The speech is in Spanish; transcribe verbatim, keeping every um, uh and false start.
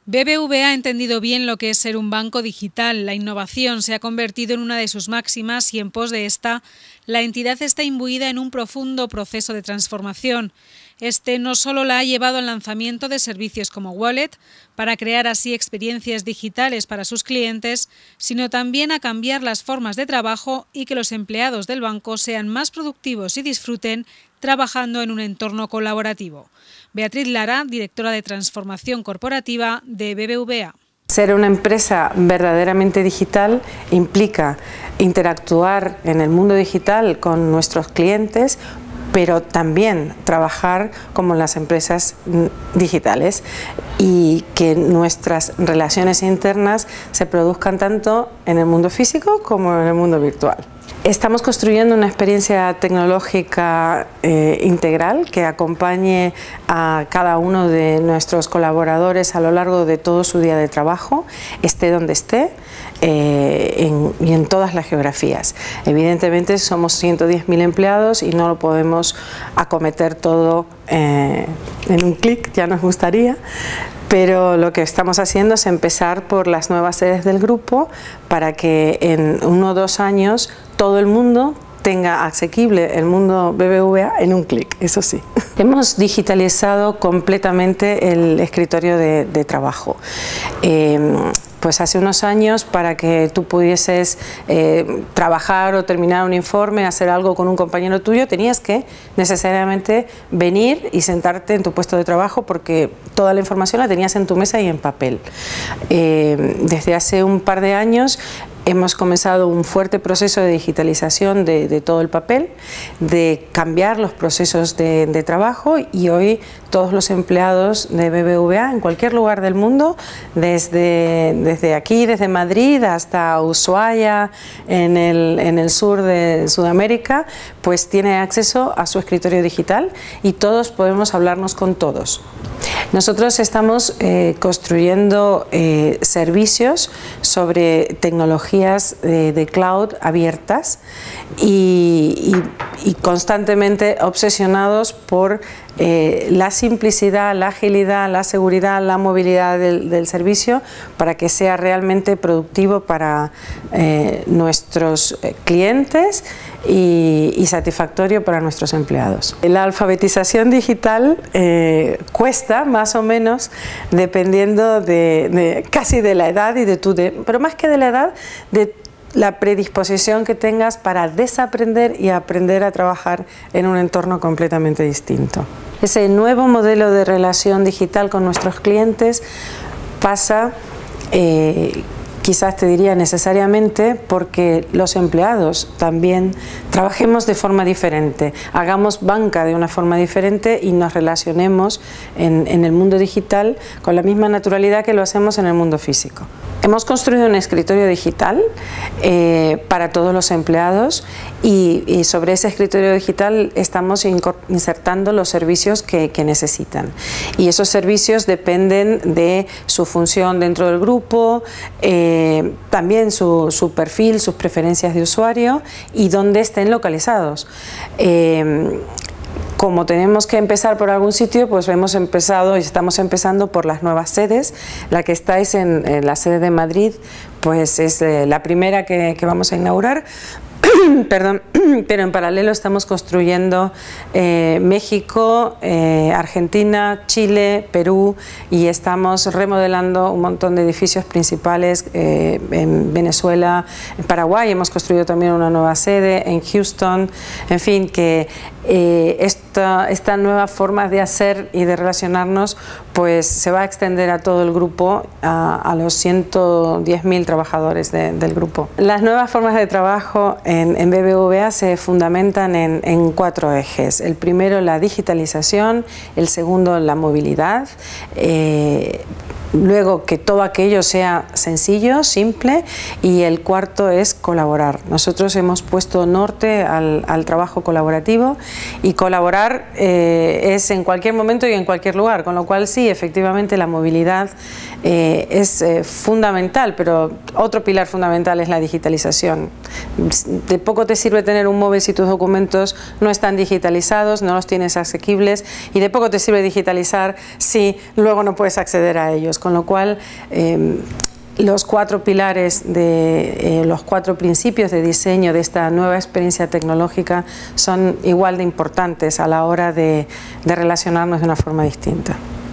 B B V A ha entendido bien lo que es ser un banco digital. La innovación se ha convertido en una de sus máximas y en pos de esta, la entidad está imbuida en un profundo proceso de transformación. Este no solo la ha llevado al lanzamiento de servicios como Wallet, para crear así experiencias digitales para sus clientes, sino también a cambiar las formas de trabajo y que los empleados del banco sean más productivos y disfruten trabajando en un entorno colaborativo. Beatriz Lara, directora de Transformación Corporativa de B B V A. Ser una empresa verdaderamente digital implica interactuar en el mundo digital con nuestros clientes, pero también trabajar como las empresas digitales y que nuestras relaciones internas se produzcan tanto en el mundo físico como en el mundo virtual. Estamos construyendo una experiencia tecnológica eh, integral que acompañe a cada uno de nuestros colaboradores a lo largo de todo su día de trabajo, esté donde esté eh, en, y en todas las geografías. Evidentemente somos ciento diez mil empleados y no lo podemos acometer todo eh, en un clic, ya nos gustaría. Pero lo que estamos haciendo es empezar por las nuevas sedes del grupo para que en uno o dos años todo el mundo tenga asequible el mundo B B V A en un clic, eso sí. Hemos digitalizado completamente el escritorio de, de trabajo. Eh, Pues hace unos años, para que tú pudieses eh, trabajar o terminar un informe, hacer algo con un compañero tuyo, tenías que necesariamente venir y sentarte en tu puesto de trabajo porque toda la información la tenías en tu mesa y en papel. Eh, desde hace un par de años hemos comenzado un fuerte proceso de digitalización de, de todo el papel, de cambiar los procesos de, de trabajo, y hoy todos los empleados de B B V A en cualquier lugar del mundo, desde, desde aquí, desde Madrid hasta Ushuaia, en el, en el sur de Sudamérica, pues tiene acceso a su escritorio digital y todos podemos hablarnos con todos. Nosotros estamos eh, construyendo eh, servicios sobre tecnologías de, de cloud abiertas y, y, y constantemente obsesionados por eh, la simplicidad, la agilidad, la seguridad, la movilidad del, del servicio para que sea realmente productivo para eh, nuestros clientes y, y satisfactorio para nuestros empleados. La alfabetización digital eh, cuesta más o menos dependiendo de, de casi de la edad y de tu, de, pero más que de la edad, de la predisposición que tengas para desaprender y aprender a trabajar en un entorno completamente distinto. Ese nuevo modelo de relación digital con nuestros clientes pasa, eh, quizás te diría necesariamente, porque los empleados también trabajemos de forma diferente, hagamos banca de una forma diferente y nos relacionemos en, en el mundo digital con la misma naturalidad que lo hacemos en el mundo físico. Hemos construido un escritorio digital eh, para todos los empleados y, y sobre ese escritorio digital estamos insertando los servicios que, que necesitan. Y esos servicios dependen de su función dentro del grupo, eh, también su, su perfil, sus preferencias de usuario y dónde estén localizados. Eh, Como tenemos que empezar por algún sitio, pues hemos empezado y estamos empezando por las nuevas sedes. La que estáis en, en la sede de Madrid, pues es eh, la primera que, que vamos a inaugurar. Perdón, pero en paralelo estamos construyendo eh, México, eh, Argentina, Chile, Perú, y estamos remodelando un montón de edificios principales eh, en Venezuela, en Paraguay. Hemos construido también una nueva sede en Houston. En fin, que eh, esta, esta nueva forma de hacer y de relacionarnos pues se va a extender a todo el grupo, a, a los ciento diez mil trabajadores de, del grupo. Las nuevas formas de trabajo en, en B B V A se fundamentan en, en cuatro ejes. El primero, la digitalización; el segundo, la movilidad; eh, luego, que todo aquello sea sencillo, simple; y el cuarto es colaborar. Nosotros hemos puesto norte al, al trabajo colaborativo, y colaborar eh, es en cualquier momento y en cualquier lugar, con lo cual sí, efectivamente la movilidad eh, es eh, fundamental, pero otro pilar fundamental es la digitalización. de poco te sirve tener un móvil si tus documentos no están digitalizados, no los tienes asequibles, y de poco te sirve digitalizar si luego no puedes acceder a ellos, con lo cual eh, los cuatro pilares, de eh, los cuatro principios de diseño de esta nueva experiencia tecnológica son igual de importantes a la hora de, de relacionarnos de una forma distinta.